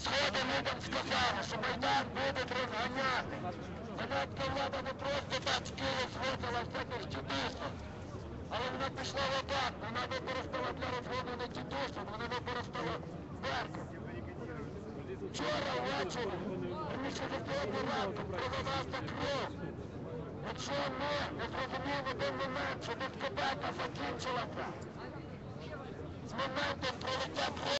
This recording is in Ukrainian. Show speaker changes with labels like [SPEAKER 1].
[SPEAKER 1] Сходи людям сказали, що Майдан будуть розганяти. Радянська влада не просто так з Києва зводила всяких тітушок, але вона пішла в атаку, вона використала для розгону не тітушок, вона використала Беркут. Вчора ввечері, раніше за сьогодні ранком, пролилася кров. Якщо ми не зрозуміємо в один момент, що дискотека закінчилася, з моментом пролиття крові,